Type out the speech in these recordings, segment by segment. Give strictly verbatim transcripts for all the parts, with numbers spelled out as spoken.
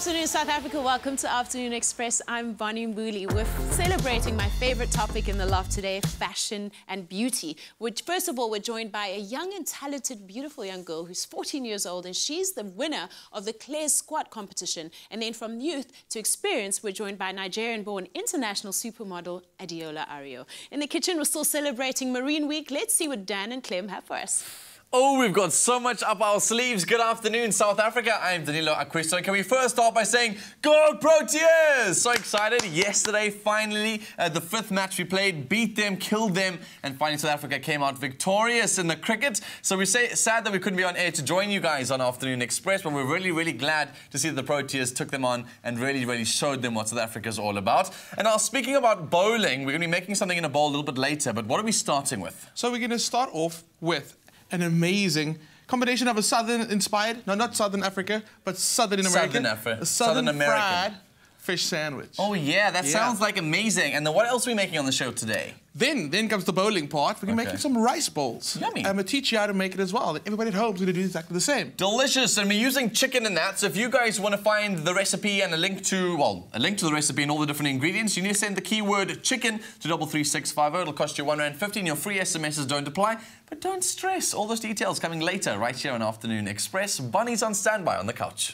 afternoon, South Africa. Welcome to Afternoon Express. I'm Bonnie Mbuli. We're celebrating my favorite topic in the loft today, fashion and beauty. Which, first of all, we're joined by a young and talented, beautiful young girl who's fourteen years old, and she's the winner of the Claire's Squat competition. And then from youth to experience, we're joined by Nigerian-born international supermodel Adeola Ariyo. In the kitchen, we're still celebrating Marine Week. Let's see what Dan and Clem have for us. Oh, we've got so much up our sleeves. Good afternoon, South Africa. I'm Danilo Aquista. Can we first start by saying, go Proteas! So excited. Yesterday, finally, uh, the fifth match we played, beat them, killed them, and finally South Africa came out victorious in the cricket. So we say sad that we couldn't be on air to join you guys on Afternoon Express, but we're really, really glad to see that the Proteas took them on and really, really showed them what South Africa is all about. And now, speaking about bowling, we're going to be making something in a bowl a little bit later, but what are we starting with? So we're going to start off with an amazing combination of a southern-inspired, no, not Southern Africa, but Southern American. Southern Africa. A Southern, Southern American. fried fish sandwich. Oh, yeah, that yeah. sounds like amazing. And then what else are we making on the show today? Then, then comes the bowling part. We're okay. making some rice bowls. Yummy. I'm going to teach you how to make it as well. Everybody at home is going to do exactly the same. Delicious. And we're using chicken in that. So if you guys want to find the recipe and a link to, well, a link to the recipe and all the different ingredients, you need to send the keyword chicken to double three six five zero. It'll cost you one rand fifty, and your free S M Ses don't apply. But don't stress. All those details coming later right here on Afternoon Express. Bunny's on standby on the couch.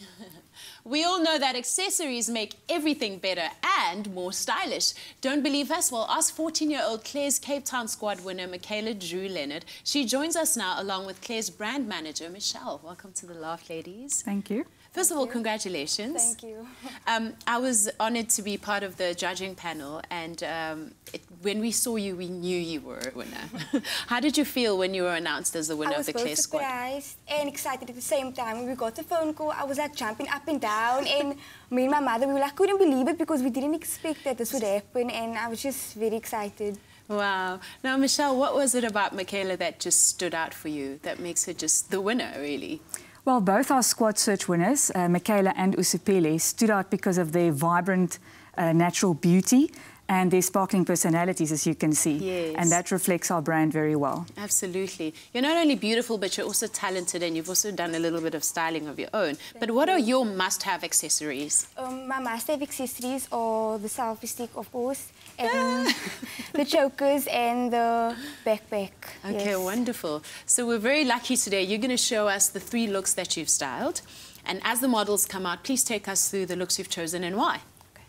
We all know that accessories make everything better and more stylish. Don't believe us? Well, ask fourteen-year-old Claire's Cape Town squad winner, Michaela Drew Leonard. She joins us now along with Claire's brand manager, Michelle. Welcome to the Laugh, ladies. Thank you. First of all, congratulations. Thank you. Um, I was honoured to be part of the judging panel, and um, it, when we saw you, we knew you were a winner. How did you feel when you were announced as the winner of the Claire squad? I was both surprised and excited at the same time. When we got the phone call, I was like jumping up and down, and me and my mother, we were like, couldn't believe it because we didn't expect that this would happen, and I was just very excited. Wow. Now, Michelle, what was it about Michaela that just stood out for you, that makes her just the winner, really? Well, both our squad search winners, uh, Michaela and Usipele, stood out because of their vibrant, uh, natural beauty and their sparkling personalities, as you can see. Yes. And that reflects our brand very well. Absolutely. You're not only beautiful, but you're also talented, and you've also done a little bit of styling of your own. Thank but what you. are your must-have accessories? Um, my must-have accessories are the selfie stick, of course, and the chokers and the backpack. Okay, yes. Wonderful. So we're very lucky today. You're going to show us the three looks that you've styled. And as the models come out, please take us through the looks you've chosen and why.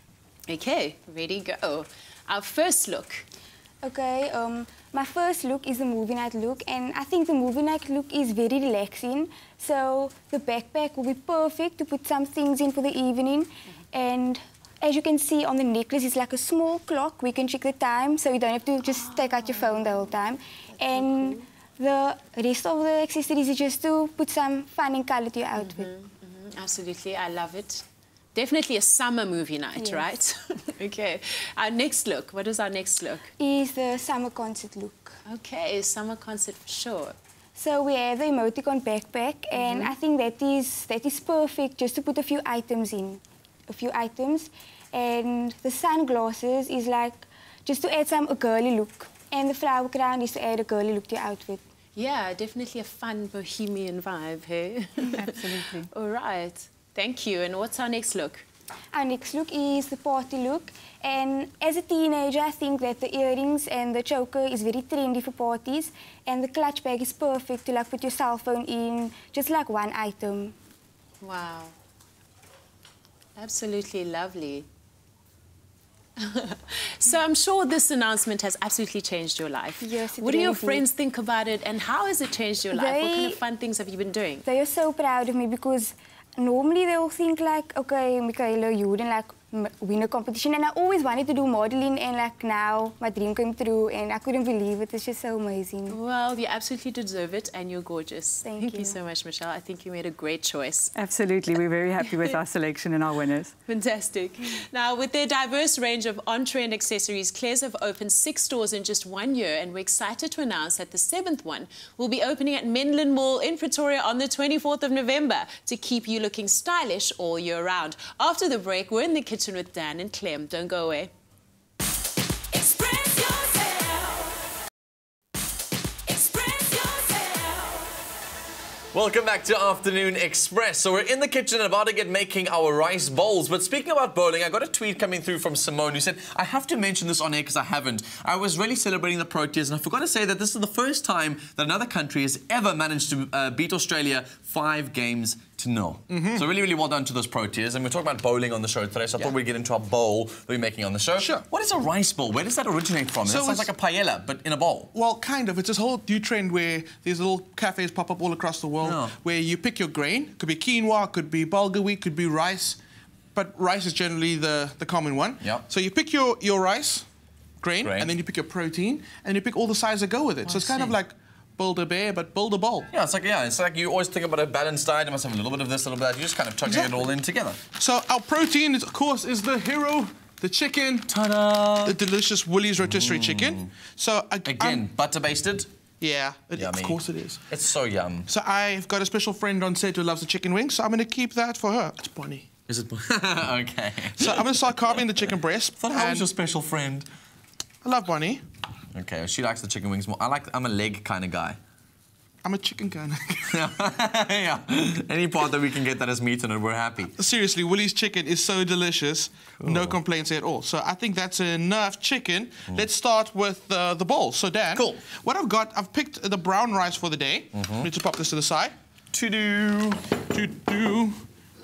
Okay, ready, go. Our first look. Okay, um, my first look is the movie night look, and I think the movie night look is very relaxing. So the backpack will be perfect to put some things in for the evening. Mm-hmm. And as you can see on the necklace, it's like a small clock. We can check the time, so you don't have to just take out your phone the whole time. That's and so cool. The rest of the accessories is just to put some fun and colour to your outfit. Mm-hmm, mm-hmm. Absolutely, I love it. Definitely a summer movie night, yes. right? Okay. Our next look. What is our next look? Is the summer concert look. Okay, summer concert for sure. So we have the emoticon backpack, mm-hmm. and I think that is that is perfect just to put a few items in, a few items. And the sunglasses is like just to add some a girly look, and the flower crown is to add a girly look to your outfit. Yeah, definitely a fun bohemian vibe, hey? Absolutely. All right. Thank you. And what's our next look? Our next look is the party look. And as a teenager, I think that the earrings and the choker is very trendy for parties. And the clutch bag is perfect to like put your cell phone in, just like one item. Wow. Absolutely lovely. So I'm sure this announcement has absolutely changed your life. Yes, it What do your really friends did. think about it, and how has it changed your life? They, what kind of fun things have you been doing? They are so proud of me because normally they'll think like, okay, Michaela, you wouldn't like win a competition, and I always wanted to do modeling, and like now my dream came true, and I couldn't believe it. It's just so amazing. Well, you absolutely deserve it, and you're gorgeous. Thank, Thank you. you so much, Michelle. I think you made a great choice. Absolutely. We're very happy with our selection and our winners. Fantastic. Now, with their diverse range of on-trend accessories, Claire's have opened six stores in just one year, and we're excited to announce that the seventh one will be opening at Menlyn Mall in Pretoria on the twenty-fourth of November to keep you looking stylish all year round. After the break, we're in the kitchen with Dan and Clem. Don't go away. Express yourself. Express yourself. Welcome back to Afternoon Express. So we're in the kitchen about to get making our rice bowls. But speaking about bowling, I got a tweet coming through from Simone who said, I have to mention this on air because I haven't. I was really celebrating the Proteas and I forgot to say that this is the first time that another country has ever managed to uh, beat Australia five games to nil. Mm-hmm. So really, really well done to those Proteas. And we're talking about bowling on the show today, so I yeah. thought we'd get into our bowl that we're making on the show. Sure. What is a rice bowl? Where does that originate from? So that sounds like a paella, but in a bowl. Well, kind of. It's this whole new trend where these little cafes pop up all across the world yeah. where you pick your grain. Could be quinoa, could be bulgur wheat, could be rice. But rice is generally the, the common one. Yep. So you pick your, your rice, grain, grain, and then you pick your protein, and you pick all the sides that go with it. Oh, so it's I kind see. of like build a bear, but build a bowl. Yeah, it's like yeah, it's like you always think about a balanced diet. You must have a little bit of this, a little bit of that. You just kind of chugging exactly. it all in together. So our protein, is, of course, is the hero, the chicken. Ta-da! The delicious Woolies rotisserie mm. chicken. So I, again, I'm, butter basted. Yeah, it, of course it is. It's so yum. So I've got a special friend on set who loves the chicken wings, so I'm going to keep that for her. It's Bonnie. Is it? Okay. So I'm going to start carving the chicken breast. But how is your special friend? I love Bonnie. Okay, she likes the chicken wings more. I like. I'm a leg kind of guy. I'm a chicken kind of yeah. Any part that we can get that has meat in it, we're happy. Seriously, Woolies chicken is so delicious. Cool. No complaints at all. So I think that's enough chicken. Mm. Let's start with uh, the bowl. So Dan, cool. What I've got, I've picked the brown rice for the day. Mm-hmm. I need to pop this to the side. To do. To do.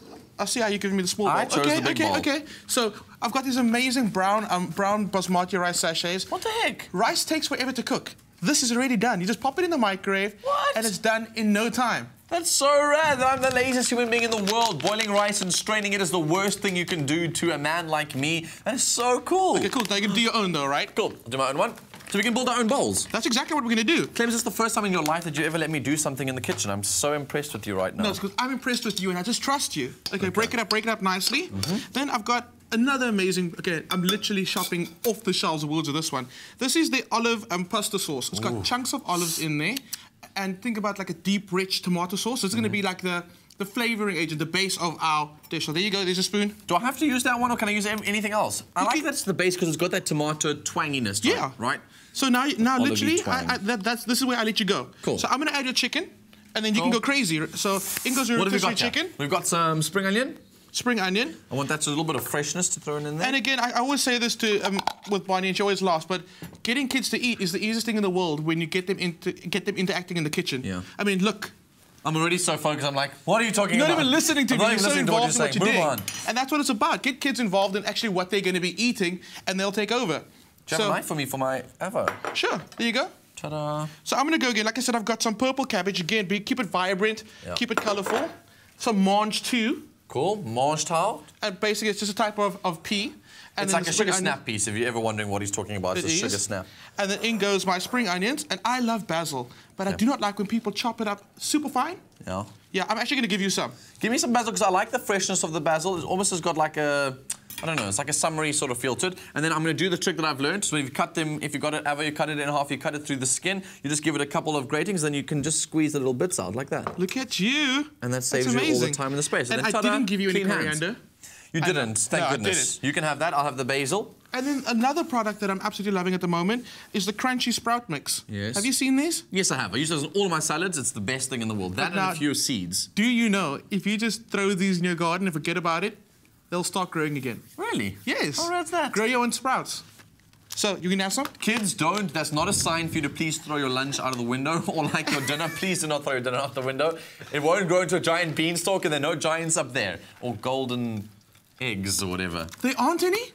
I see how you're giving me the small bowl. I chose okay, the big okay, bowl. okay. So I've got these amazing brown, um, brown basmati rice sachets. What the heck? Rice takes forever to cook. This is already done. You just pop it in the microwave, what? and it's done in no time. That's so rad. I'm the laziest human being in the world. Boiling rice and straining it is the worst thing you can do to a man like me. That's so cool. Okay, cool. Now you can do your own, though, right? Cool. I'll do my own one. So we can build our own bowls. That's exactly what we're going to do. Clem, is this the first time in your life that you ever let me do something in the kitchen? I'm so impressed with you right now. No, it's because I'm impressed with you and I just trust you. Okay, okay. break it up, break it up nicely. Mm-hmm. Then I've got another amazing, okay, I'm literally shopping off the shelves of worlds with this one. This is the olive and um, pasta sauce. It's got Ooh. chunks of olives in there. And think about like a deep, rich tomato sauce. It's mm-hmm. going to be like the, the flavoring agent, the base of our dish. So there you go, there's a spoon. Do I have to use that one or can I use anything else? I you like can... that's the base because it's got that tomato twanginess to yeah. it, right? So now, now literally, I, I, that, that's, this is where I let you go. Cool. So I'm going to add your chicken, and then you cool. can go crazy. So in goes your what rotisserie have we got chicken. Here? We've got some spring onion. Spring onion. I want that to a little bit of freshness to throw in there. And again, I, I always say this to um, with Bonnie, and she always laughs, but getting kids to eat is the easiest thing in the world when you get them into get them interacting in the kitchen. Yeah. I mean, look. I'm already so focused. I'm like, what are you talking you're about? You're not even listening to I'm me. not You're even so involved in what you're Move doing. on. And that's what it's about. Get kids involved in actually what they're going to be eating, and they'll take over. Do you have so, a knife for me for my avo? Sure. There you go. Ta-da. So I'm going to go again. Like I said, I've got some purple cabbage. Again, be, keep it vibrant. Yeah. Keep it colourful. Some mange too. Cool. Mange towel. And basically, it's just a type of, of pea. And it's then like a sugar snap piece, if you're ever wondering what he's talking about. It's it a is. sugar snap. And then in goes my spring onions. And I love basil, but yeah. I do not like when people chop it up super fine. Yeah. Yeah, I'm actually going to give you some. Give me some basil, because I like the freshness of the basil. It almost has got like a, I don't know, it's like a summery sort of feel to it. And then I'm going to do the trick that I've learned. So if you cut them, if you got it, ever you cut it in half, you cut it through the skin, you just give it a couple of gratings, then you can just squeeze the little bits out like that. Look at you. And that saves you all the time and the space. And, and then, I didn't give you any coriander. Hands. You didn't, thank no, goodness. Didn't. You can have that, I'll have the basil. And then another product that I'm absolutely loving at the moment is the crunchy sprout mix. Yes. Have you seen these? Yes, I have. I use those in all of my salads. It's the best thing in the world. That now, and a few seeds. Do you know, if you just throw these in your garden and forget about it, they'll start growing again. Really? Yes. How rad's that? Grow your own sprouts. So, you can have some? Kids, don't. That's not a sign for you to please throw your lunch out of the window or like your dinner. Please do not throw your dinner out the window. It won't grow into a giant beanstalk and there are no giants up there. Or golden eggs or whatever. There aren't any?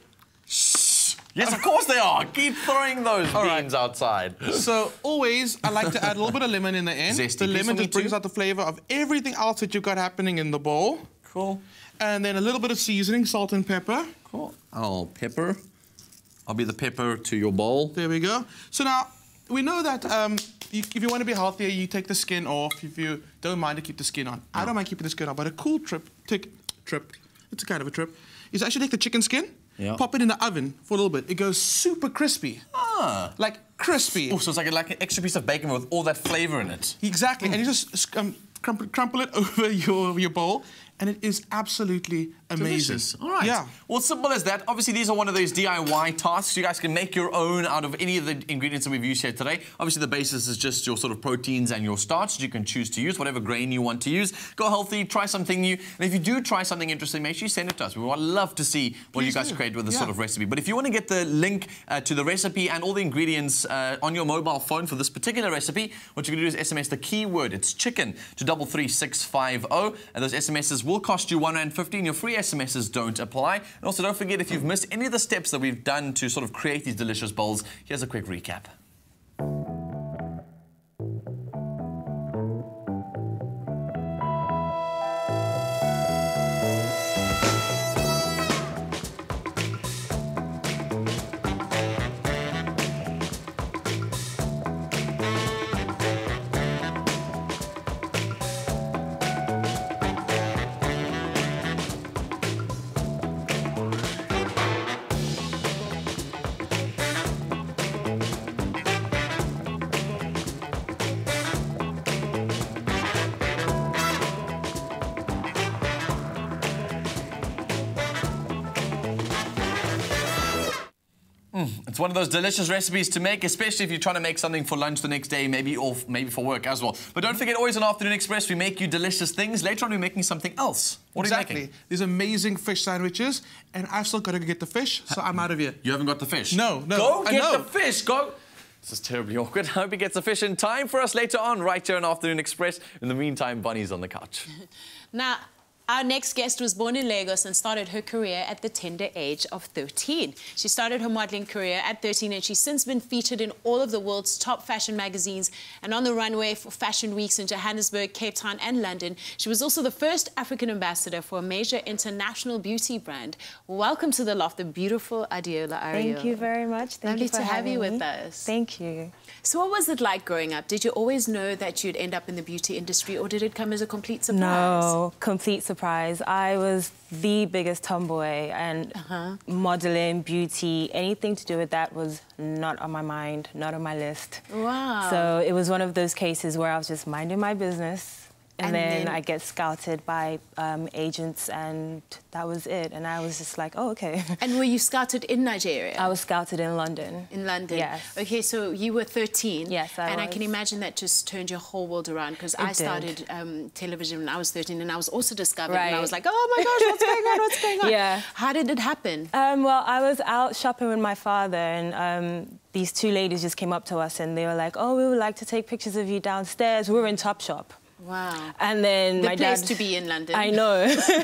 Shh. Yes, of course they are. Keep throwing those All beans right. outside. So, always, I like to add a little bit of lemon in the end. Zesty. The lemon just brings too? out the flavour of everything else that you've got happening in the bowl. Cool. And then a little bit of seasoning, salt and pepper. Cool. Oh, pepper. I'll be the pepper to your bowl. There we go. So now, we know that um, you, if you want to be healthier, you take the skin off. If you don't mind to keep the skin on. No. I don't mind keeping the skin on, but a cool trip, tick, trip, it's a kind of a trip, is actually take the chicken skin, yeah. pop it in the oven for a little bit. It goes super crispy. Ah. Like crispy. Oh, so it's like, a, like an extra piece of bacon with all that flavour in it. Exactly. Mm. And you just um, crumple, crumple it over your, your bowl, and it is absolutely amazing. Delicious. All right. Yeah. Well, simple as that. Obviously, these are one of those D I Y tasks. You guys can make your own out of any of the ingredients that we've used here today. Obviously, the basis is just your sort of proteins and your starch. You can choose to use whatever grain you want to use. Go healthy, try something new. And if you do try something interesting, make sure you send it to us. We would love to see what Please you guys do. create with this Yeah. sort of recipe. But if you want to get the link uh, to the recipe and all the ingredients uh, on your mobile phone for this particular recipe, what you're going to do is S M S the keyword, it's chicken, to double three six five zero. And those S M Ses will cost you one rand fifty, and your free S M Ses don't apply. And also, don't forget, if you've missed any of the steps that we've done to sort of create these delicious bowls, here's a quick recap. Mm, it's one of those delicious recipes to make, especially if you're trying to make something for lunch the next day, maybe or maybe for work as well. But don't forget, always on Afternoon Express, we make you delicious things. Later on, we're making something else. What exactly. are you making? These amazing fish sandwiches, and I've still got to go get the fish, so I'm out of here. You haven't got the fish? No, no. Go I get know. the fish, go! This is terribly awkward. I hope he gets the fish in time for us later on, right here on Afternoon Express. In the meantime, Bunny's on the couch. Now, our next guest was born in Lagos and started her career at the tender age of thirteen. She started her modelling career at thirteen, and she's since been featured in all of the world's top fashion magazines and on the runway for fashion weeks in Johannesburg, Cape Town and London. She was also the first African ambassador for a major international beauty brand. Welcome to the loft, the beautiful Adeola Ariyo. Thank you very much. Thank Lovely you for to have having you me. with us. Thank you. So what was it like growing up? Did you always know that you'd end up in the beauty industry, or did it come as a complete surprise? No, complete surprise. I was the biggest tomboy, and Uh-huh. modeling, beauty, anything to do with that was not on my mind, not on my list. Wow. So it was one of those cases where I was just minding my business. And, And then, then- I get scouted by um, agents, and that was it. And I was just like, oh, okay. And were you scouted in Nigeria? I was scouted in London. In London? Yes. Okay, so you were thirteen. Yes, I And I was. can imagine that just turned your whole world around, because I did. started um, television when I was thirteen, and I was also discovered, and I Right. was like, oh my gosh, what's going on, what's going on? Yeah. How did it happen? Um, well, I was out shopping with my father, and um, these two ladies just came up to us, and they were like, oh, we would like to take pictures of you downstairs. We were in Topshop. Wow. And then The my place dad... to be in London. I know.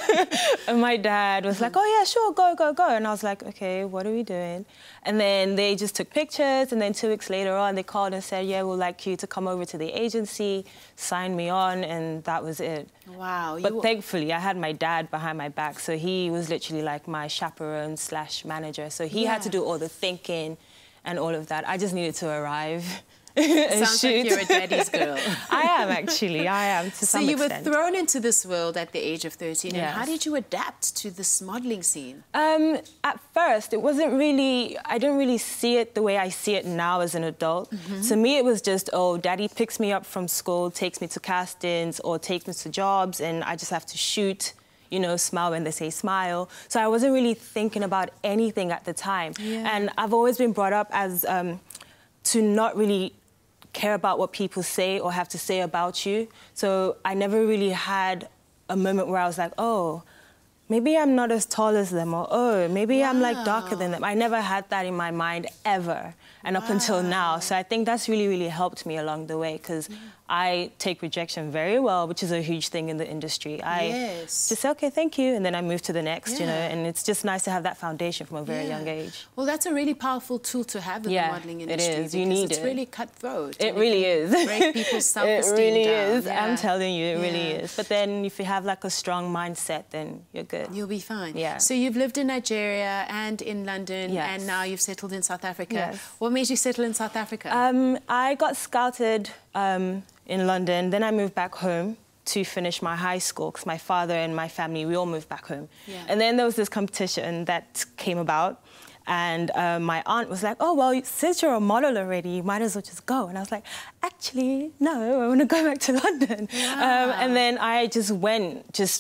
And my dad was like, oh, yeah, sure, go, go, go. And I was like, OK, what are we doing? And then they just took pictures, and then two weeks later on, they called and said, yeah, we'd like you to come over to the agency, sign me on, and that was it. Wow. But you... thankfully, I had my dad behind my back, so he was literally like my chaperone slash manager. So he Yeah. had to do all the thinking and all of that. I just needed to arrive. Sounds like you're a daddy's girl. I am, actually. I am, to So some you extent. were thrown into this world at the age of thirteen, and Yes. how did you adapt to this modelling scene? Um, at first, it wasn't really... I didn't really see it the way I see it now as an adult. Mm-hmm. To me, it was just, oh, daddy picks me up from school, takes me to castings or takes me to jobs, and I just have to shoot, you know, smile when they say smile. So I wasn't really thinking about anything at the time. Yeah. And I've always been brought up as um, to not really care about what people say or have to say about you. So I never really had a moment where I was like, oh, maybe I'm not as tall as them, or oh, maybe wow. I'm like darker than them. I never had that in my mind ever, and wow. up until now. So I think that's really, really helped me along the way, because yeah. I take rejection very well, which is a huge thing in the industry. I yes. just say, okay, thank you, and then I move to the next, yeah. you know, and it's just nice to have that foundation from a very yeah. young age. Well, that's a really powerful tool to have in yeah, the modelling industry. it is. You need it's it. really cutthroat. It really is. Break people's self-esteem It really down. is. Yeah. I'm telling you, it yeah. really is. But then if you have like a strong mindset, then you're good. You'll be fine. Yeah. So you've lived in Nigeria and in London, yes. and now you've settled in South Africa. Yes. What made you settle in South Africa? Um, I got scouted um, in London. Then I moved back home to finish my high school, because my father and my family, we all moved back home. Yeah. And then there was this competition that came about. And uh, my aunt was like, oh, well, since you're a model already, you might as well just go. And I was like, actually, no, I want to go back to London. Wow. Um, and then I just went, just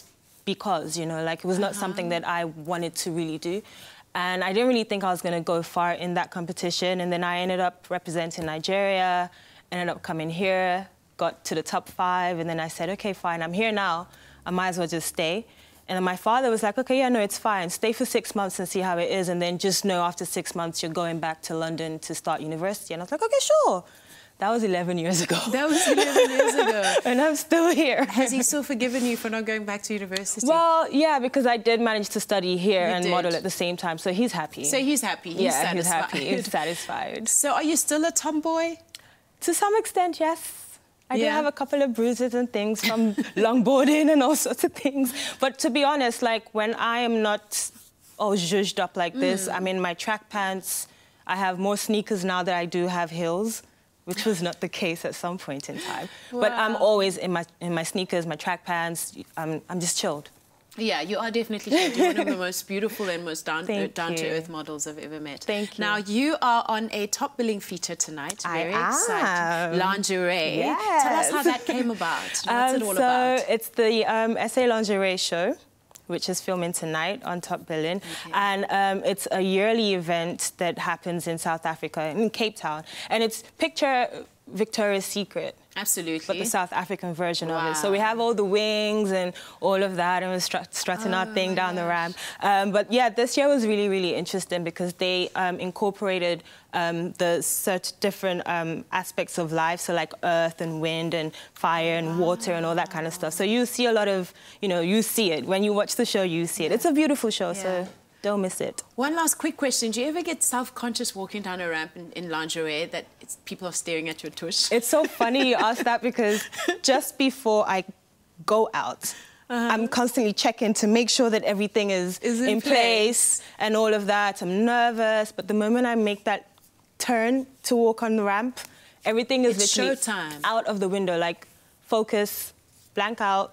because, you know, like it was not uh-huh. something that I wanted to really do. And I didn't really think I was going to go far in that competition. And then I ended up representing Nigeria, ended up coming here, got to the top five. And then I said, OK, fine, I'm here now. I might as well just stay. And then my father was like, OK, yeah, no, it's fine. Stay for six months and see how it is. And then just know after six months you're going back to London to start university. And I was like, OK, sure. That was eleven years ago. That was eleven years ago. And I'm still here. Has he still forgiven you for not going back to university? Well, yeah, because I did manage to study here you and did. model at the same time, so he's happy. So he's happy, he's yeah, satisfied. he's happy, he's satisfied. So are you still a tomboy? To some extent, yes. I yeah. do have a couple of bruises and things from longboarding and all sorts of things. But to be honest, like, when I am not all zhuzhed up like mm. this, I'm in my track pants. I have more sneakers now that I do have heels, which was not the case at some point in time. Wow. But I'm always in my in my sneakers, my track pants. I'm I'm just chilled. Yeah, you are definitely chilled. You're one of the most beautiful and most down uh, down to earth models I've ever met. Thank you. Now you are on a top billing feature tonight. Very I exciting. am. Lingerie. Yes. Tell us how that came about. What's um, it all so about? it's the um, S A Lingerie show, which is filming tonight on Top Billing. Okay. And um, it's a yearly event that happens in South Africa, in Cape Town. And it's picture Victoria's Secret. Absolutely. But the South African version wow. of it. So we have all the wings and all of that, and we're strut strutting oh our thing down gosh. the ramp. Um, but yeah, this year was really, really interesting because they um, incorporated um, the certain different um, aspects of life, so like earth and wind and fire and wow. water and all that kind of stuff. So you see a lot of, you know, you see it. When you watch the show, you see it. It's a beautiful show, yeah. so don't miss it. One last quick question. Do you ever get self-conscious walking down a ramp in, in lingerie that it's, people are staring at your tush? It's so funny you ask that because just before I go out, uh-huh. I'm constantly checking to make sure that everything is, is in, in place. place and all of that. I'm nervous, but the moment I make that turn to walk on the ramp, everything is it's literally showtime. out of the window. Like, focus, blank out,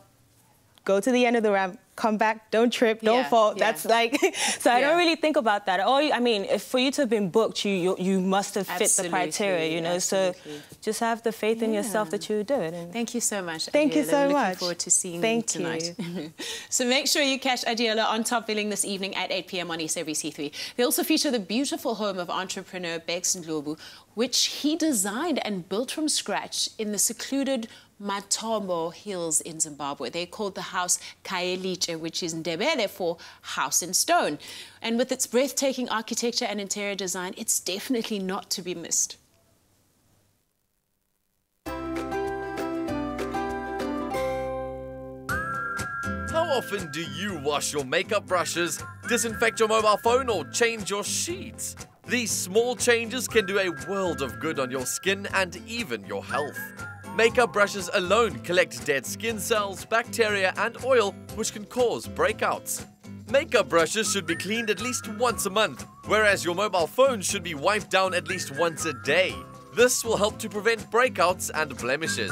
go to the end of the ramp, come back, don't trip, don't yeah, fall. yeah. That's like, so I yeah. don't really think about that. All I mean, if for you to have been booked, you you, you must have fit absolutely, the criteria, you know. Absolutely. So just have the faith in yeah. yourself that you do it. And thank you so much. Thank Adeola. you so Looking much. Looking forward to seeing thank you tonight. You. So make sure you catch Adeola on Top Billing this evening at eight p m on S A B C three. They also feature the beautiful home of entrepreneur Bex Ndlovu, which he designed and built from scratch in the secluded Matombo Hills in Zimbabwe. They called the house Kaeliche, which is Ndebele for house in stone. And with its breathtaking architecture and interior design, it's definitely not to be missed. How often do you wash your makeup brushes, disinfect your mobile phone, or change your sheets? These small changes can do a world of good on your skin and even your health. Makeup brushes alone collect dead skin cells, bacteria and oil, which can cause breakouts. Makeup brushes should be cleaned at least once a month, whereas your mobile phone should be wiped down at least once a day. This will help to prevent breakouts and blemishes.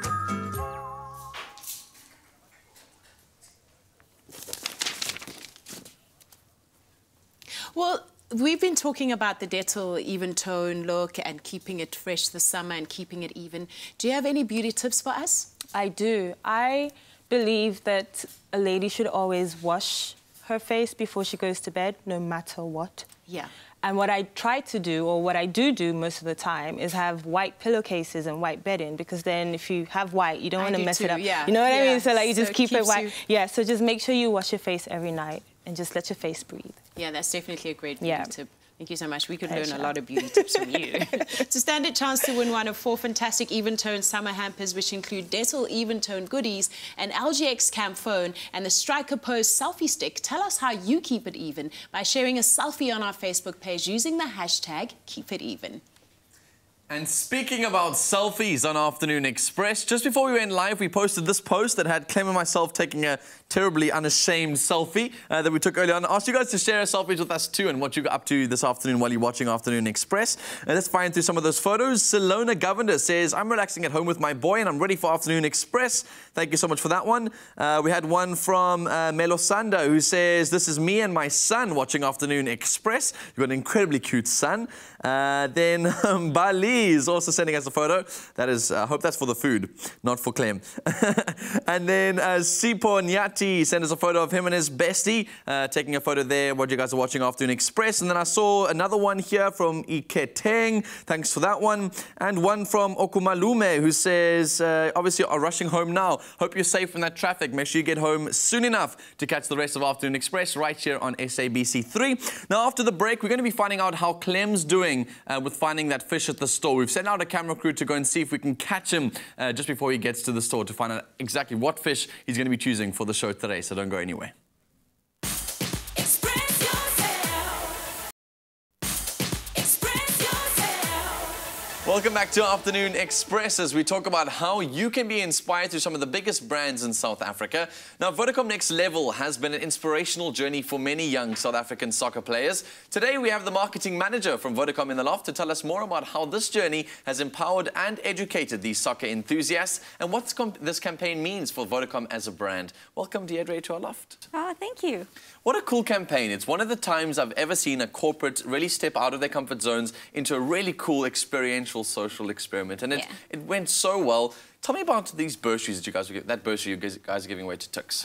Well, we've been talking about the Dettol even tone look and keeping it fresh this summer and keeping it even. Do you have any beauty tips for us? I do. I believe that a lady should always wash her face before she goes to bed, no matter what. Yeah. And what I try to do, or what I do do most of the time, is have white pillowcases and white bedding, because then if you have white, you don't want to mess too, it up. Yeah. You know what yeah. I mean? So like you so just keep it white. You... Yeah, so just make sure you wash your face every night and just let your face breathe. Yeah, that's definitely a great beauty yeah. tip. Thank you so much. We could Pleasure. learn a lot of beauty tips from you. To stand a chance to win one of four fantastic even-tone summer hampers, which include Dettol even-tone goodies, an L G X Cam phone, and the Striker Pose selfie stick, tell us how you keep it even by sharing a selfie on our Facebook page using the hashtag KeepItEven. And speaking about selfies on Afternoon Express, just before we went live, we posted this post that had Clem and myself taking a terribly unashamed selfie uh, that we took earlier on. I asked you guys to share selfies with us too and what you got up to this afternoon while you're watching Afternoon Express. Uh, let's find through some of those photos. Salona Govender says, I'm relaxing at home with my boy and I'm ready for Afternoon Express. Thank you so much for that one. Uh, we had one from uh, Melosanda who says, this is me and my son watching Afternoon Express. You've got an incredibly cute son. Uh, then um, Bali Louise also sending us a photo. That is, I hope that's for the food, not for Clem. And then uh, Sipo Nyati sent us a photo of him and his bestie, uh, taking a photo there, what you guys are watching Afternoon Express. And then I saw another one here from Iketeng. Thanks for that one. And one from Okumalume, who says, uh, obviously are rushing home now. Hope you're safe from that traffic. Make sure you get home soon enough to catch the rest of Afternoon Express right here on S A B C three. Now, after the break, we're going to be finding out how Clem's doing uh, with finding that fish at the store. We've sent out a camera crew to go and see if we can catch him uh, just before he gets to the store to find out exactly what fish he's going to be choosing for the show today. So don't go anywhere. Welcome back to Afternoon Express as we talk about how you can be inspired through some of the biggest brands in South Africa. Now, Vodacom Next Level has been an inspirational journey for many young South African soccer players. Today, we have the marketing manager from Vodacom in the loft to tell us more about how this journey has empowered and educated these soccer enthusiasts and what this campaign means for Vodacom as a brand. Welcome, Deirdre, to our loft. Oh, thank you. What a cool campaign. It's one of the times I've ever seen a corporate really step out of their comfort zones into a really cool experiential social experiment. And it, yeah. it went so well. Tell me about these bursaries that you guys were giving, that bursary you guys are giving away to Tuks.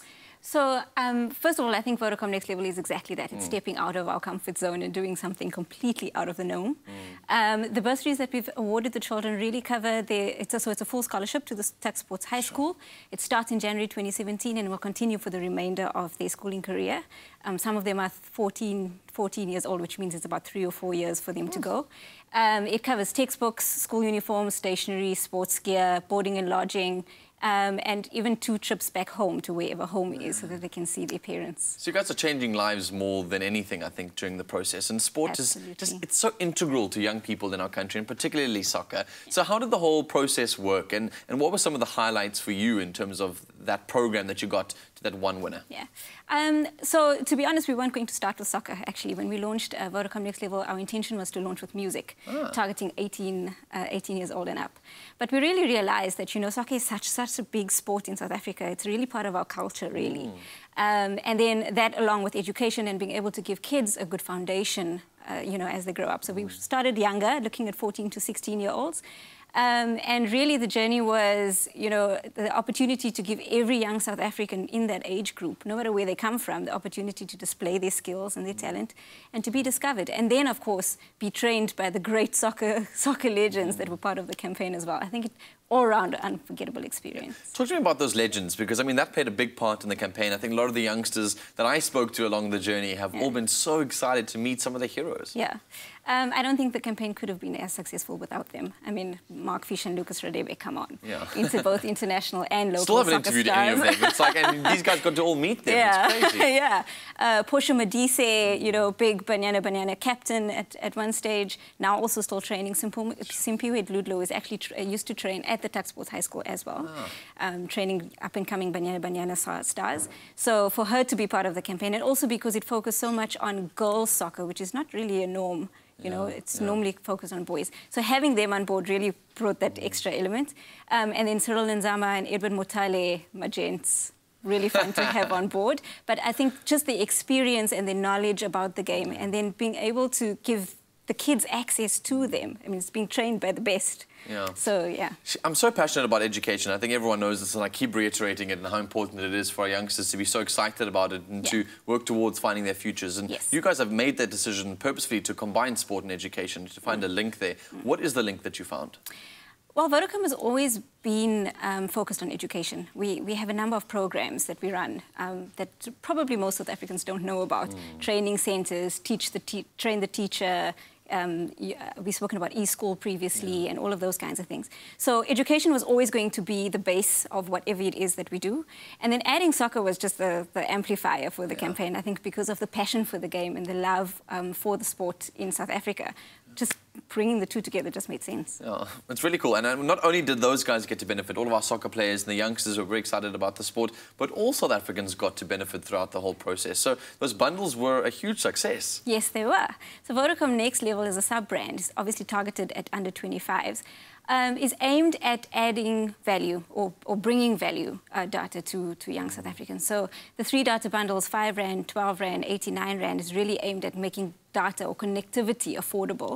So, um, first of all, I think Vodacom Next Level is exactly that. It's mm. stepping out of our comfort zone and doing something completely out of the norm. Mm. Um, the bursaries that we've awarded the children really cover, the, it's a, so it's a full scholarship to the Tuks Sports High School. Sure. It starts in January twenty seventeen and will continue for the remainder of their schooling career. Um, some of them are fourteen, fourteen years old, which means it's about three or four years for them mm. to go. Um, it covers textbooks, school uniforms, stationery, sports gear, boarding and lodging, Um, and even two trips back home to wherever home is so that they can see their parents. So you guys are changing lives more than anything, I think, during the process. And sport Absolutely. is just, it's so integral to young people in our country, and particularly soccer. So how did the whole process work? And, and what were some of the highlights for you in terms of that program that you got to that one winner? Yeah. Um, so, to be honest, we weren't going to start with soccer, actually. When we launched uh, Vodacom Next Level, our intention was to launch with music, ah. targeting eighteen, uh, eighteen years old and up. But we really realized that, you know, soccer is such, such a big sport in South Africa. It's really part of our culture, really. Mm. Um, and then that, along with education and being able to give kids a good foundation, uh, you know, as they grow up. So we started younger, looking at fourteen to sixteen-year-olds. Um, and really the journey was, you know, the opportunity to give every young South African in that age group, no matter where they come from, the opportunity to display their skills and their talent and to be discovered. And then, of course, be trained by the great soccer soccer legends that were part of the campaign as well. I think it all-round unforgettable experience. Yeah. Talk to me about those legends, because, I mean, that played a big part in the campaign. I think a lot of the youngsters that I spoke to along the journey have yeah. all been so excited to meet some of the heroes. Yeah. Um, I don't think the campaign could have been as successful without them. I mean, Mark Fish and Lucas Radebe, come on. Yeah. Into both international and local Still haven't soccer interviewed stars. any of them. It's like, and these guys got to all meet them. Yeah. It's crazy. yeah. Uh, Portia Madise, you know, big Banyana Banyana captain at, at one stage, now also still training. Simpiwe Ludlow is actually tra used to train at the Tuks Sports High School as well, ah. um, training up-and-coming Banyana Banyana stars. So for her to be part of the campaign, and also because it focused so much on girls' soccer, which is not really a norm. You know, yeah, it's yeah. normally focused on boys. So having them on board really brought that extra element. Um, and then Cyril Nzama and Edward Motale, my gents, really fun to have on board. But I think just the experience and the knowledge about the game and then being able to give the kids access to them. I mean, it's being trained by the best. Yeah. So, yeah. I'm so passionate about education. I think everyone knows this, and I keep reiterating it and how important it is for our youngsters to be so excited about it and yeah. to work towards finding their futures. And yes. you guys have made that decision purposefully to combine sport and education, to find mm. a link there. Mm. What is the link that you found? Well, Vodacom has always been um, focused on education. We, we have a number of programs that we run um, that probably most South Africans don't know about. Mm. Training centres, teach the te train the teacher. Um, we've spoken about e-school previously yeah. and all of those kinds of things. So education was always going to be the base of whatever it is that we do. And then adding soccer was just the, the amplifier for the yeah. campaign, I think, because of the passion for the game and the love um, for the sport in South Africa. Just bringing the two together just made sense. Yeah, it's really cool. And not only did those guys get to benefit, all of our soccer players and the youngsters were very excited about the sport, but all South Africans got to benefit throughout the whole process. So those bundles were a huge success. Yes, they were. So Vodacom Next Level is a sub-brand, it's obviously targeted at under twenty-fives. Um, is aimed at adding value or, or bringing value uh, data to, to young South Africans. So the three data bundles, five rand, twelve rand, eighty-nine rand, is really aimed at making data or connectivity affordable and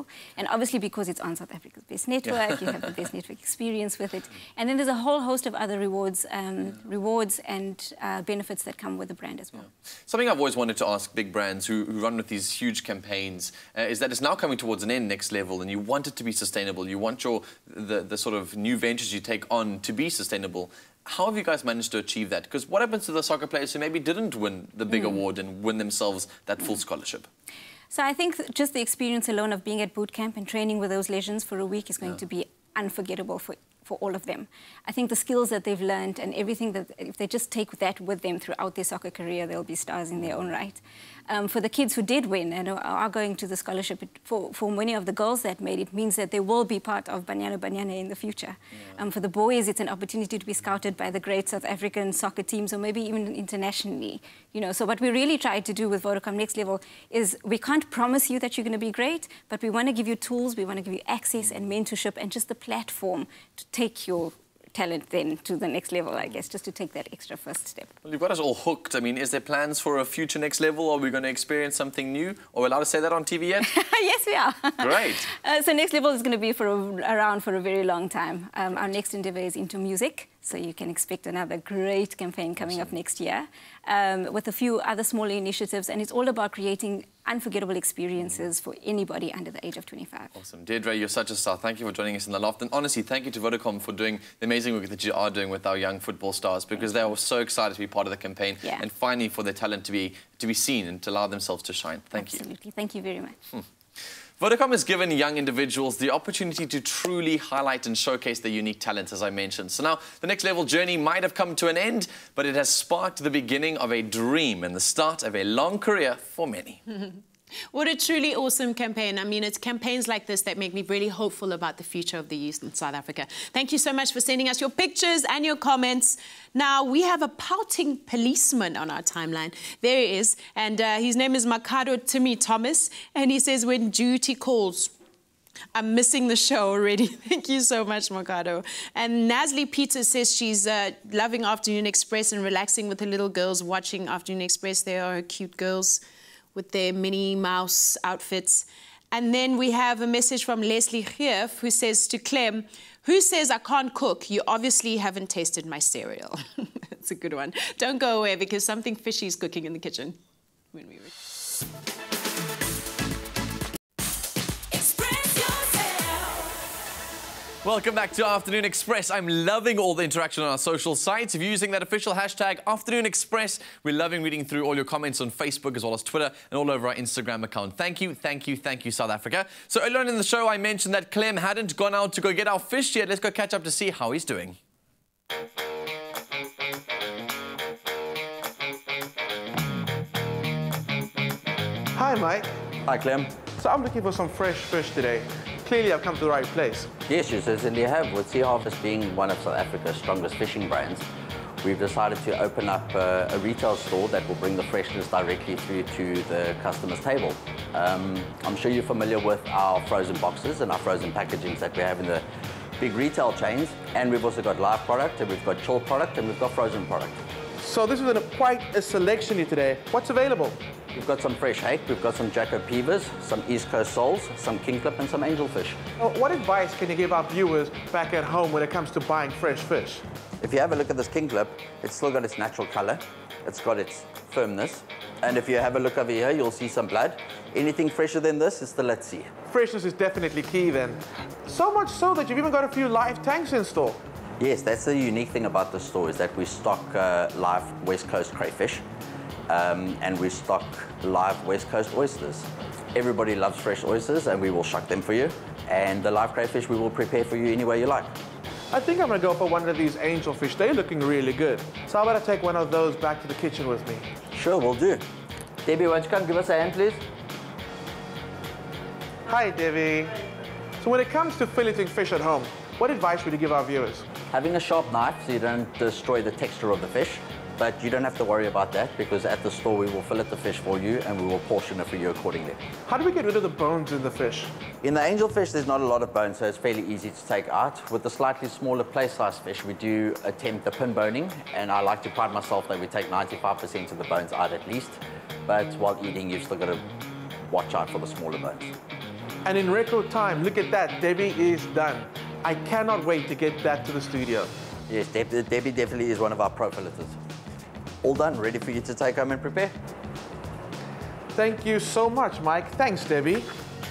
obviously because it's on South Africa's Best Network, you have the best network experience with it. And then there's a whole host of other rewards, um, yeah. rewards and uh, benefits that come with the brand as well. Yeah. Something I've always wanted to ask big brands who, who run with these huge campaigns uh, is that it's now coming towards an end, next level, and you want it to be sustainable. You want your the, the sort of new ventures you take on to be sustainable. How have you guys managed to achieve that? Because what happens to the soccer players who maybe didn't win the big mm. award and win themselves that full scholarship? So I think just the experience alone of being at boot camp and training with those legends for a week is going yeah. to be unforgettable for, for all of them. I think the skills that they've learned and everything that, if they just take that with them throughout their soccer career, they'll be stars in their own right. Um, for the kids who did win and are going to the scholarship, it, for, for many of the girls that made it, means that they will be part of Banyana Banyana in the future. Yeah. Um, for the boys, it's an opportunity to be scouted by the great South African soccer teams or maybe even internationally. You know, so what we really try to do with Vodacom Next Level is we can't promise you that you're going to be great, but we want to give you tools, we want to give you access and mentorship and just the platform to take your talent then to the next level, I guess, just to take that extra first step. Well, you've got us all hooked. I mean, is there plans for a future next level? Are we going to experience something new? Are we allowed to say that on T V yet? Yes, we are. Great. Uh, so next level is going to be for a, around for a very long time. Um, our next endeavour is into music, so you can expect another great campaign coming awesome. up next year um, with a few other smaller initiatives, and it's all about creating unforgettable experiences for anybody under the age of twenty-five. Awesome. Deirdre, you're such a star. Thank you for joining us in the loft. And honestly, thank you to Vodacom for doing the amazing work that you are doing with our young football stars, because they are so excited to be part of the campaign yeah. and finally for their talent to be to be seen and to allow themselves to shine. Thank Absolutely. you. Absolutely. Thank you very much. Hmm. Vodacom has given young individuals the opportunity to truly highlight and showcase their unique talents, as I mentioned. So now, the next level journey might have come to an end, but it has sparked the beginning of a dream and the start of a long career for many. What a truly awesome campaign. I mean, it's campaigns like this that make me really hopeful about the future of the youth in South Africa. Thank you so much for sending us your pictures and your comments. Now, we have a pouting policeman on our timeline. There he is. And uh, his name is Makado Timmy Thomas. And he says, when duty calls, I'm missing the show already. Thank you so much, Makado. And Nazli Peters says she's uh, loving Afternoon Express and relaxing with her little girls watching Afternoon Express. They are cute girls with their Minnie Mouse outfits. And then we have a message from Leslie Geef, who says to Clem, who says I can't cook? You obviously haven't tasted my cereal. That's a good one. Don't go away, because something fishy is cooking in the kitchen when we were... Welcome back to Afternoon Express. I'm loving all the interaction on our social sites. If you're using that official hashtag Afternoon Express, we're loving reading through all your comments on Facebook as well as Twitter and all over our Instagram account. Thank you, thank you, thank you, South Africa. So earlier on in the show, I mentioned that Clem hadn't gone out to go get our fish yet. Let's go catch up to see how he's doing. Hi, Mike. Hi, Clem. So I'm looking for some fresh fish today. Clearly, I've come to the right place. Yes, you certainly have. With Sea Harvest being one of South Africa's strongest fishing brands, we've decided to open up uh, a retail store that will bring the freshness directly through to the customer's table. Um, I'm sure you're familiar with our frozen boxes and our frozen packagings that we have in the big retail chains. And we've also got live product, and we've got chilled product, and we've got frozen product. So this is a, quite a selection here today. What's available? We've got some fresh hake, we've got some Jacko Peavers, some East Coast soles, some kingklip and some angelfish. Well, what advice can you give our viewers back at home when it comes to buying fresh fish? If you have a look at this kingklip, it's still got its natural color, it's got its firmness, and if you have a look over here, you'll see some blood. Anything fresher than this is still at sea. Freshness is definitely key then. So much so that you've even got a few live tanks in store. Yes, that's the unique thing about the store, is that we stock uh, live West Coast crayfish. Um, and we stock live West Coast oysters. Everybody loves fresh oysters, and we will shuck them for you. And the live crayfish we will prepare for you any way you like. I think I'm gonna go for one of these angelfish. They're looking really good. So how about I take one of those back to the kitchen with me? Sure, we'll do. Debbie, why don't you come give us a hand, please? Hi, Debbie. So when it comes to filleting fish at home, what advice would you give our viewers? Having a sharp knife so you don't destroy the texture of the fish. But you don't have to worry about that, because at the store we will fillet the fish for you and we will portion it for you accordingly. How do we get rid of the bones in the fish? In the angelfish, there's not a lot of bone, so it's fairly easy to take out. With the slightly smaller play-sized fish, we do attempt the pin boning, and I like to pride myself that we take ninety-five percent of the bones out at least. But while eating, you've still got to watch out for the smaller bones. And in record time, look at that, Debbie is done. I cannot wait to get that to the studio. Yes, Deb Debbie definitely is one of our pro filters. All done, ready for you to take home and prepare. Thank you so much, Mike. Thanks, Debbie.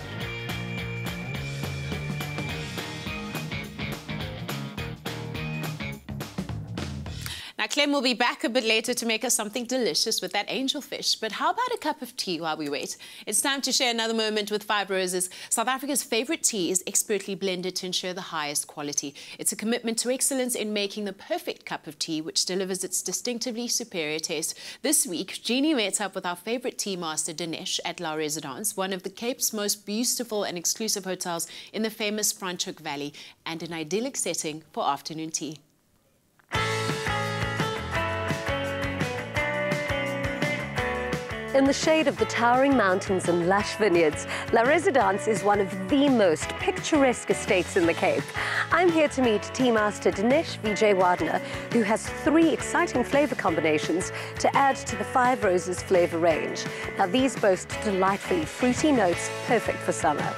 Now, Clem will be back a bit later to make us something delicious with that angelfish. But how about a cup of tea while we wait? It's time to share another moment with Five Roses. South Africa's favourite tea is expertly blended to ensure the highest quality. It's a commitment to excellence in making the perfect cup of tea, which delivers its distinctively superior taste. This week, Jeannie met up with our favourite tea master, Dinesh, at La Residence, one of the Cape's most beautiful and exclusive hotels in the famous Franschhoek Valley, and an idyllic setting for afternoon tea. In the shade of the towering mountains and lush vineyards, La Residence is one of the most picturesque estates in the Cape. I'm here to meet tea master Dinesh Vijay Wadner, who has three exciting flavour combinations to add to the Five Roses flavour range. Now, these boast delightfully fruity notes, perfect for summer.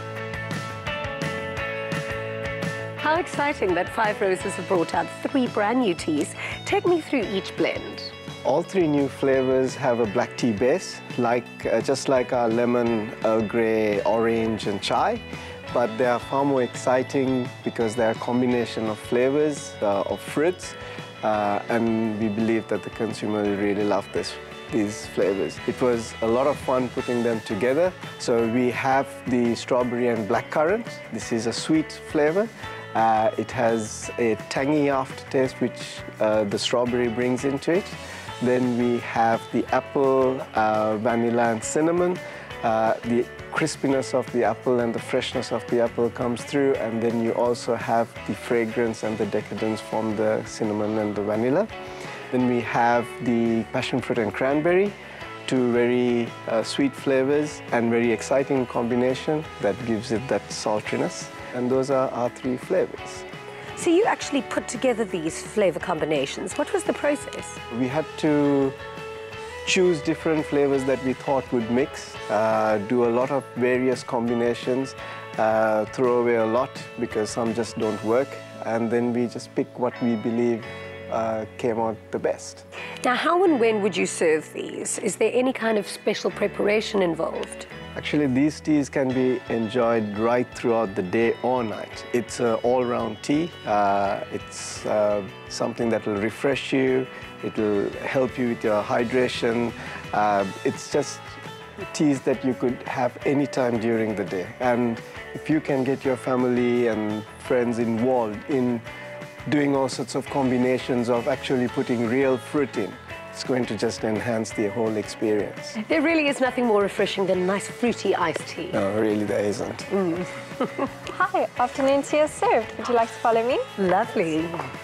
How exciting that Five Roses have brought out three brand new teas. Take me through each blend. All three new flavors have a black tea base, like uh, just like our lemon, Earl Grey, orange and chai, but they are far more exciting because they are a combination of flavors, uh, of fruits, uh, and we believe that the consumer will really love this, these flavors. It was a lot of fun putting them together. So we have the strawberry and blackcurrant. This is a sweet flavor. Uh, it has a tangy aftertaste which uh, the strawberry brings into it. Then we have the apple, uh, vanilla and cinnamon. Uh, the crispiness of the apple and the freshness of the apple comes through, and then you also have the fragrance and the decadence from the cinnamon and the vanilla. Then we have the passion fruit and cranberry, two very uh, sweet flavors and very exciting combination that gives it that saltiness. And those are our three flavors. So you actually put together these flavour combinations. What was the process? We had to choose different flavors that we thought would mix, uh, do a lot of various combinations, uh, throw away a lot because some just don't work, and then we just pick what we believe uh, came out the best. Now, how and when would you serve these? Is there any kind of special preparation involved? Actually, these teas can be enjoyed right throughout the day or night. It's an all-round tea. Uh, it's uh, something that will refresh you. It will help you with your hydration. Uh, it's just teas that you could have any time during the day. And if you can get your family and friends involved in doing all sorts of combinations of actually putting real fruit in, it's going to just enhance the whole experience. There really is nothing more refreshing than nice fruity iced tea. No, really there isn't. Mm. Hi, afternoon tea is served. Would you like to follow me? Lovely.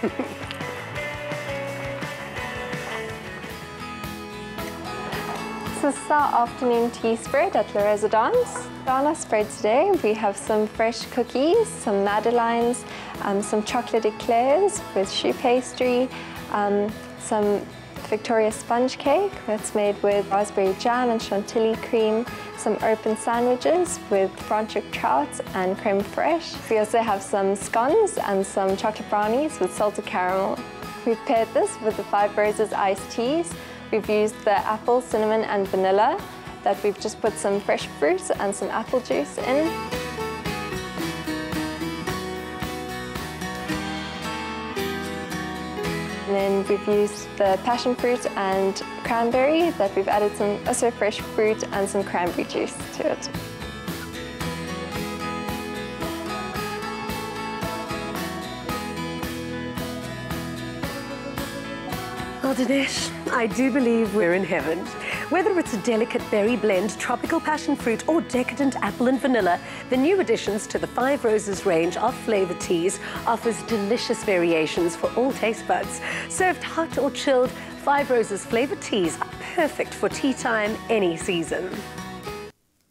This is our afternoon tea spread at La Residence. On our spread today, we have some fresh cookies, some madeleines, um, some chocolate eclairs with choux pastry, um, some Victoria sponge cake that's made with raspberry jam and chantilly cream, some open sandwiches with Franschhoek trout and creme fraiche. We also have some scones and some chocolate brownies with salted caramel. We've paired this with the Five Roses iced teas. We've used the apple, cinnamon and vanilla that we've just put some fresh fruit and some apple juice in. And then we've used the passion fruit and cranberry that we've added some also fresh fruit and some cranberry juice to it. Well, Dinesh, I do believe we're in heaven. Whether it's a delicate berry blend, tropical passion fruit, or decadent apple and vanilla, the new additions to the Five Roses range of flavoured teas offers delicious variations for all taste buds. Served hot or chilled, Five Roses flavoured teas are perfect for tea time any season.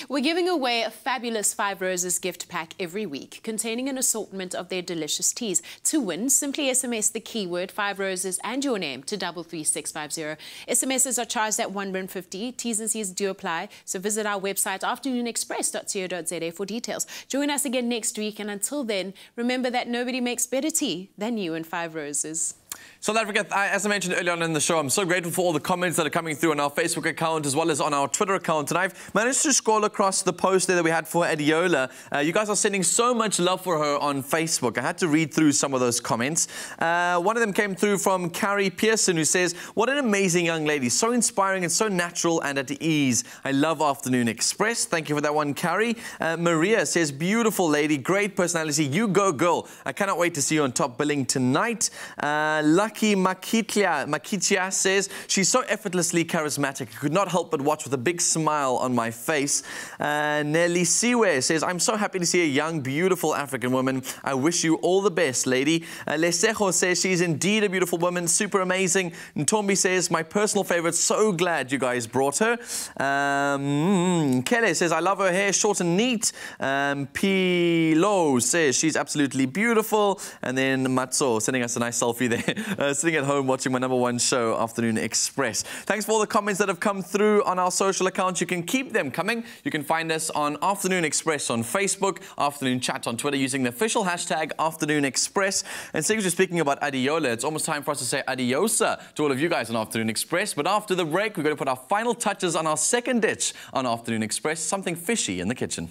We're giving away a fabulous Five Roses gift pack every week containing an assortment of their delicious teas. To win, simply S M S the keyword Five Roses and your name to double three six five zero. S M Ses are charged at one rand fifty. T's and C's do apply. So visit our website afternoon express dot co dot za for details. Join us again next week, and until then, remember that nobody makes better tea than you and Five Roses. South Africa, as I mentioned earlier on in the show, I'm so grateful for all the comments that are coming through on our Facebook account as well as on our Twitter account. And I've managed to scroll across the post there that we had for Adeola. Uh, you guys are sending so much love for her on Facebook. I had to read through some of those comments. Uh, one of them came through from Carrie Pearson, who says, what an amazing young lady. So inspiring and so natural and at ease. I love Afternoon Express. Thank you for that one, Carrie. Uh, Maria says, beautiful lady, great personality. You go, girl. I cannot wait to see you on top billing tonight. Uh, Lucky Makitlia, Makitlia says, she's so effortlessly charismatic. I could not help but watch with a big smile on my face. Uh, Nelly Siwe says, I'm so happy to see a young, beautiful African woman. I wish you all the best, lady. Uh, Lesejo says, she's indeed a beautiful woman, super amazing. Ntombi says, my personal favorite, so glad you guys brought her. Um, Kele says, I love her hair, short and neat. Um, Pilo says, she's absolutely beautiful. And then Matso sending us a nice selfie there. Uh, sitting at home watching my number one show, Afternoon Express. Thanks for all the comments that have come through on our social accounts. You can keep them coming. You can find us on Afternoon Express on Facebook, Afternoon Chat on Twitter using the official hashtag Afternoon Express. And since we're speaking about Adeola, it's almost time for us to say adiosa to all of you guys on Afternoon Express. But after the break, we're going to put our final touches on our second dish on Afternoon Express, something fishy in the kitchen.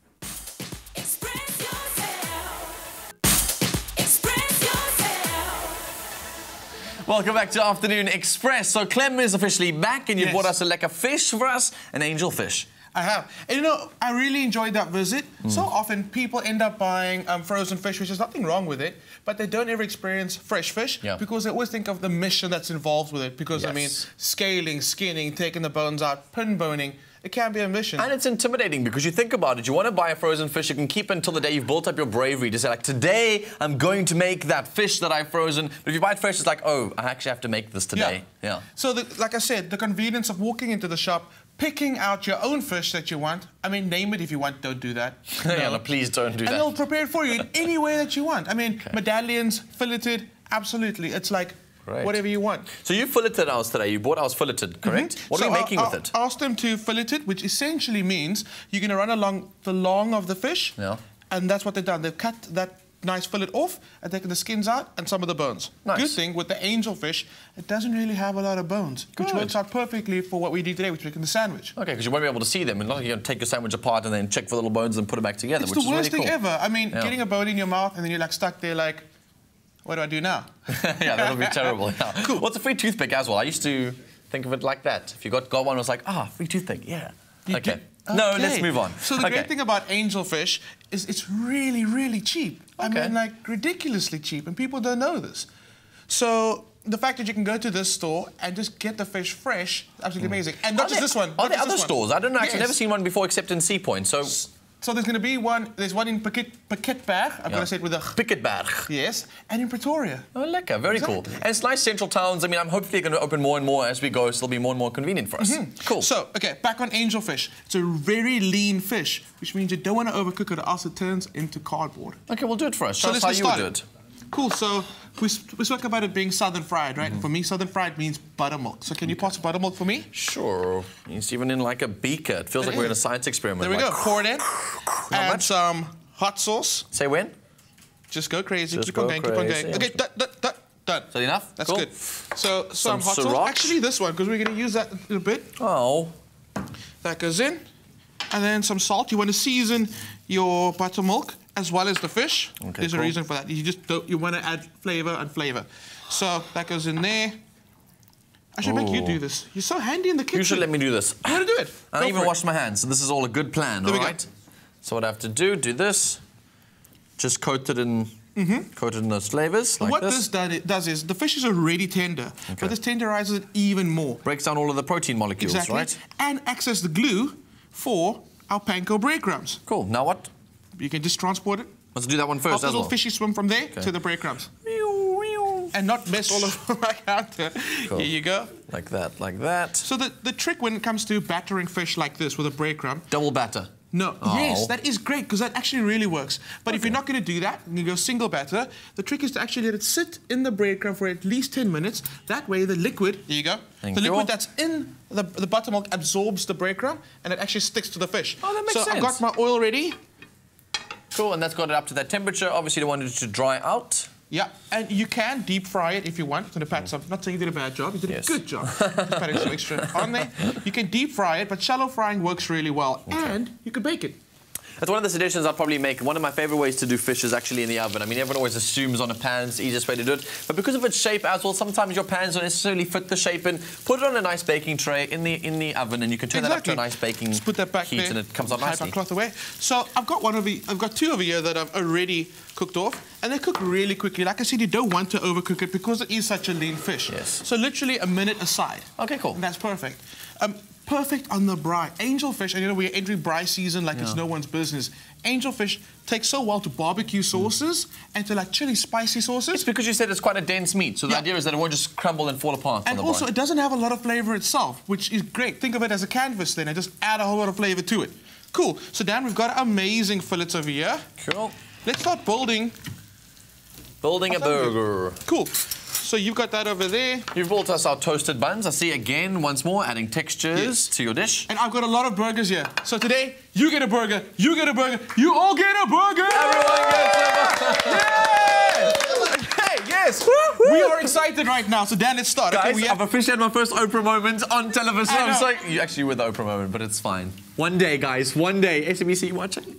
Welcome back to Afternoon Express. So Clem is officially back, and you Yes. brought us a lekker fish for us, an angelfish. I have. And you know, I really enjoyed that visit. Mm. So often people end up buying um, frozen fish, which is nothing wrong with it, but they don't ever experience fresh fish yeah. because they always think of the mission that's involved with it. Because, yes. I mean, scaling, skinning, taking the bones out, pin boning, it can be a mission. And it's intimidating because you think about it. You want to buy a frozen fish, you can keep it until the day you've built up your bravery to say, like, today I'm going to make that fish that I've frozen. But if you buy it fresh, it's like, oh, I actually have to make this today. Yeah. yeah. So, the, like I said, the convenience of walking into the shop, picking out your own fish that you want. I mean, name it if you want, don't do that. No. yeah, no, please don't do and that. And they'll prepare it for you in any way that you want. I mean, okay. medallions, filleted, absolutely. It's like Great. whatever you want. So you filleted ours today. You bought ours filleted, correct? Mm-hmm. What so are we making I, with I it? I asked them to fillet it, which essentially means you're going to run along the long of the fish. Yeah. And that's what they've done. They've cut that nice fillet off and taken the skins out and some of the bones. Nice. Good thing with the angelfish, it doesn't really have a lot of bones, Good. which works out perfectly for what we did today, which is making the sandwich. Okay, because you won't be able to see them. It's not like you're going to take your sandwich apart and then check for little bones and put it back together, it's which the is worst really thing cool. ever. I mean, yeah. getting a bone in your mouth and then you're like stuck there like, what do I do now? yeah, that'll be terrible. Yeah. Cool. What's a free toothpick as well? I used to think of it like that. If you got, got one, it was like, ah, free toothpick, yeah. You okay. did? No, Okay. let's move on. So the okay. great thing about angelfish is it's really, really cheap. I Okay. mean, like, ridiculously cheap, and people don't know this. So the fact that you can go to this store and just get the fish fresh, absolutely mm. amazing. And not are just there, this one. Are not there just other this stores? one. I don't know. Actually, Yes. never seen one before except in Sea Point. So, so there's going to be one. There's one in Piketberg. I'm yeah. going to say it with a Piketberg. Yes, and in Pretoria. Oh, lekker. Very exactly. cool. And it's nice central towns. I mean, I'm hopefully going to open more and more as we go, so it'll be more and more convenient for us. Mm-hmm. Cool. So, okay, back on angelfish. It's a very lean fish, which means you don't want to overcook it, or else it turns into cardboard. Okay, we'll do it for us. Show So us let's how get you would started. do it. Cool, so we, we spoke about it being southern fried, right? Mm-hmm. For me, southern fried means buttermilk. So can you pass buttermilk for me? Sure. It's even in like a beaker. It feels it like we're in a is. science experiment. There we like, go, pour it in. Add much? some hot sauce. Say when? Just go crazy, Just keep go on going, keep on crazy. going. Okay, done, done, done, done. Is that enough? That's cool. good. So some, Some hot sriracha? sauce. Actually, this one, because we're going to use that a little bit. Oh. That goes in. And then some salt. You want to season your buttermilk as well as the fish. Okay, There's cool. a reason for that. You just don't, you want to add flavor and flavor. So that goes in there. I should Ooh. make you do this. You're so handy in the kitchen. You should let me do this. You want to do it? I Go don't even for wash it. my hands, so this is all a good plan, There all we right? go. So what I have to do, do this. Just coat it in, mm-hmm. coat it in those flavors, like what this. this done- it does is, the fish is already tender, Okay. but this tenderizes it even more. Breaks down all of the protein molecules, Exactly. right? And acts as the glue for our panko breadcrumbs. Cool. Now what? You can just transport it. Let's do that one Help first the as little well. fishy swim from there Okay. to the breadcrumbs. and not mess all over my counter. Cool. Here you go. Like that, like that. So the, the trick when it comes to battering fish like this with a breadcrumb... Double batter. No, oh. yes, that is great, because that actually really works. But okay. if you're not going to do that, you can go single batter. The trick is to actually let it sit in the breadcrumb for at least ten minutes. That way the liquid, here you go, Thank the you. liquid that's in the, the buttermilk absorbs the breadcrumb, and it actually sticks to the fish. Oh, that makes so sense. I've got my oil ready. Cool, and that's got it up to that temperature. Obviously, you don't want it to dry out. Yeah, and you can deep fry it if you want. I'm going to pat some. Not saying you did a bad job. You did yes. a good job. Just patting some extra on there. You can deep fry it, but shallow frying works really well. Okay. And you can bake it. That's one of the suggestions I'll probably make. One of my favorite ways to do fish is actually in the oven. I mean, everyone always assumes on a pan it's the easiest way to do it. But because of its shape as well, sometimes your pans don't necessarily fit the shape in. Put it on a nice baking tray in the in the oven, and you can turn exactly. that up to a nice baking Just put that back heat, there, and it comes out hide nicely. my cloth away. So I've got one of the, I've got two over here that I've already cooked off, and they cook really quickly. Like I said, you don't want to overcook it because it is such a lean fish. Yes. So literally a minute aside. Okay, cool. And that's perfect. Um, perfect on the braai. Angelfish, and you know we're entering braai season like yeah. it's no one's business. Angelfish takes so well to barbecue sauces mm. and to like chili spicy sauces. It's because you said it's quite a dense meat, so the yeah. idea is that it won't just crumble and fall apart. And on the also, braai. it doesn't have a lot of flavour itself, which is great. Think of it as a canvas then, and just add a whole lot of flavour to it. Cool. So Dan, we've got amazing fillets over here. Cool. Let's start building. Building a burger. Cool. So you've got that over there. You've brought us our toasted buns. I see again, once more, adding textures yes. to your dish. And I've got a lot of burgers here. So today, you get a burger, you get a burger, you all get a burger! Everyone gets a burger! Yeah! Hey, yes! We are excited right now. So Dan, let's start. Guys, okay, we have... I've officially had my first Oprah moment on television. I'm just like, you actually with the Oprah moment, but it's fine. One day, guys, one day. S A B C watching?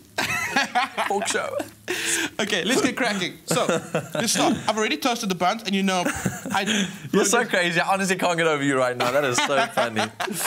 Folk show. Okay, let's get cracking. So, let's start. I've already toasted the buns, and you know, I... You're so crazy. I honestly can't get over you right now. That is so funny.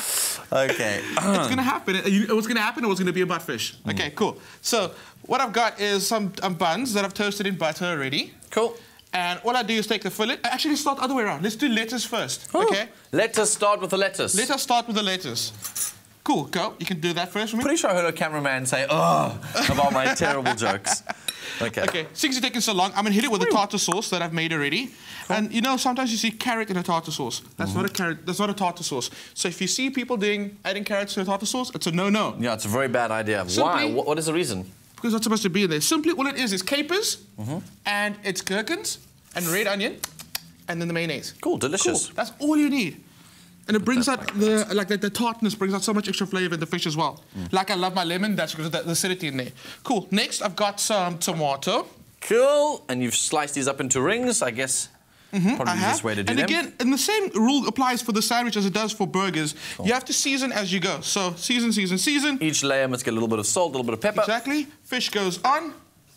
Okay. It's going to happen. It was going to happen, or it's going to be a butt fish. Mm. Okay, cool. So, what I've got is some um, buns that I've toasted in butter already. Cool. And all I do is take the fillet. Actually, let's start the other way around. Let's do lettuce first, oh. okay? Let us start with the lettuce. Let us start with the lettuce. Cool, go. You can do that first for me. Pretty sure I heard a cameraman say, oh, about my terrible jokes. Okay. Okay, since it's taking so long, I'm going to hit it with a tartar sauce that I've made already. Cool. And, you know, sometimes you see carrot in a tartar sauce. That's mm-hmm. not a carrot. That's not a tartar sauce. So if you see people doing adding carrots to a tartar sauce, it's a no-no. Yeah, it's a very bad idea. Simply, Why? What is the reason? Because it's supposed to be in there. Simply, all it is is capers, mm-hmm. and it's gherkins, and red onion, and then the mayonnaise. Cool, delicious. Cool. That's all you need. And it brings out the, like the, the tartness brings out so much extra flavour in the fish as well. Mm. Like I love my lemon, that's because of the, the acidity in there. Cool. Next, I've got some tomato. Cool. And you've sliced these up into rings, I guess. Mm-hmm, probably I the have. easiest way to do and them. again, and the same rule applies for the sandwich as it does for burgers. Cool. You have to season as you go. So season, season, season. Each layer must get a little bit of salt, a little bit of pepper. Exactly. Fish goes on.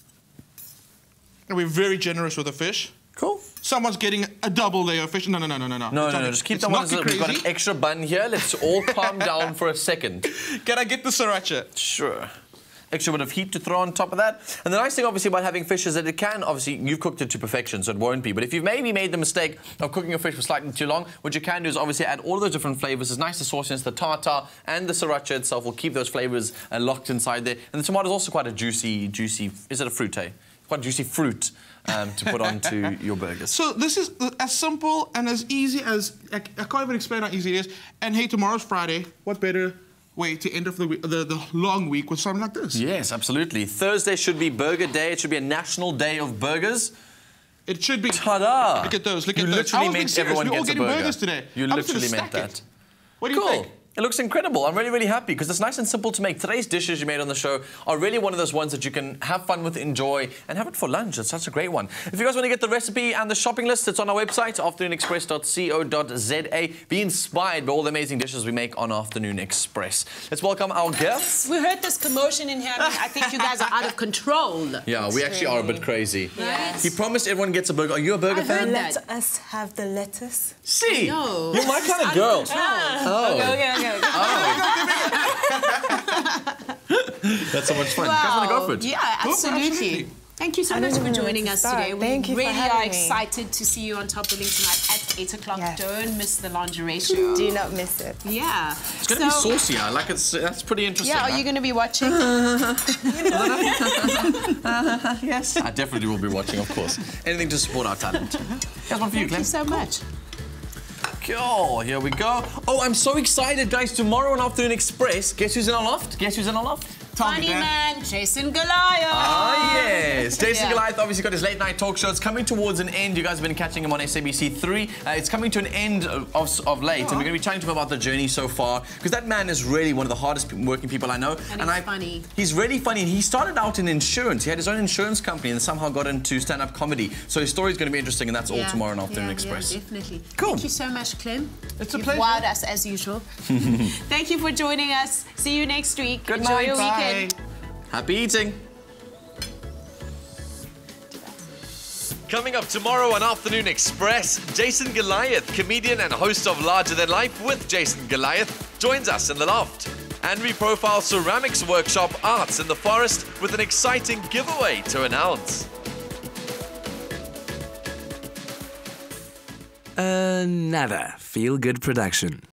And we're very generous with the fish. Cool. Someone's getting a double layer of fish. No, no, no, no, no, no. No, no, no. Just keep the ones. We've got an extra bun here. Let's all calm down for a second. Can I get the sriracha? Sure. Extra bit of heat to throw on top of that. And the nice thing, obviously, about having fish is that it can, obviously, you've cooked it to perfection, so it won't be. But if you've maybe made the mistake of cooking your fish for slightly too long, what you can do is obviously add all those different flavors. It's nice, the sauciness, the tartar, and the sriracha itself will keep those flavors uh, locked inside there. And the tomato is also quite a juicy, juicy, is it a fruit, eh? Quite a juicy fruit. Um, to put onto your burgers. So this is as simple and as easy as, I, I can't even explain how easy it is. And hey, tomorrow's Friday. What better way to end off the, the, the long week with something like this? Yes, absolutely. Thursday should be burger day. It should be a national day of burgers. It should be. Ta-da! Look at those, look you at those. literally meant everyone We're all gets a getting burger. burgers today. You I'm literally meant that. It. What do you cool. think? It looks incredible. I'm really, really happy because it's nice and simple to make. Today's dishes you made on the show are really one of those ones that you can have fun with, enjoy, and have it for lunch. It's such a great one. If you guys want to get the recipe and the shopping list, it's on our website, afternoon express dot co dot z a. Be inspired by all the amazing dishes we make on Afternoon Express. Let's welcome our guests. We heard this commotion in here. I, mean, I think you guys are out of control. Yeah, we actually are a bit crazy. Yes. He promised everyone gets a burger. Are you a burger I fan? Let us have the lettuce. See? No. You're my kind of girl. Ah. Oh. Okay, okay, okay. okay. Oh. That's so much fun. Wow. You guys want to go for it? Yeah, absolutely. absolutely. Thank you so much for joining us today. Thank we you for really having are me. excited to see you on Top Billing tonight at eight o'clock. Yes. Don't miss the lingerie show. Do not miss it. Yeah. It's going to so, be saucy. I like it. That's pretty interesting. Yeah, are huh? you going to be watching? Uh, yes. I definitely will be watching, of course. Anything to support our talent. Here's one for you, Clem. Thank you so much. Oh, here we go. Oh, I'm so excited, guys. Tomorrow on Afternoon Express, guess who's in our loft? Guess who's in our loft? Funny man, Jason Goliath. Ah, yes. Jason Yeah. Goliath obviously got his late night talk show. It's coming towards an end. You guys have been catching him on S A B C three. Uh, it's coming to an end of, of, of late, oh. and we're going to be chatting to him about the journey so far, because that man is really one of the hardest working people I know. And, and he's I, funny. He's really funny. He started out in insurance. He had his own insurance company and somehow got into stand-up comedy. So his story is going to be interesting, and that's Yeah. all tomorrow on Afternoon yeah, Express. Yeah, definitely. Cool. Thank you so much, Clem. It's a You've pleasure. wowed us as usual. Thank you for joining us. See you next week. Good Enjoy night. your Bye. weekend. Happy eating. Coming up tomorrow on Afternoon Express, Jason Goliath, comedian and host of Larger Than Life with Jason Goliath, joins us in the loft. And we profile ceramics workshop Arts in the Forest with an exciting giveaway to announce. Another feel-good production.